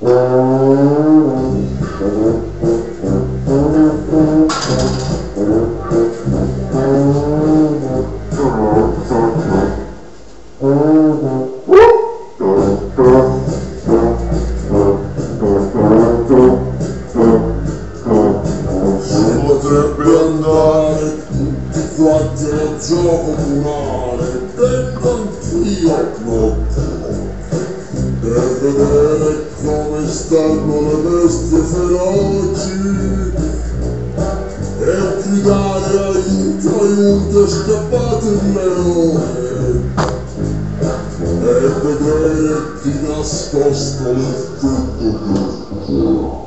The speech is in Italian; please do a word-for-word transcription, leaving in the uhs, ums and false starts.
Potrebbe andare tutti quanti al gioco comunale, vengo anch'io notturno per vedere come stanno le bestie feroci e gridare aiuto, aiuto, è scappato il leone e vedere chi nascosto nel frutto giusto.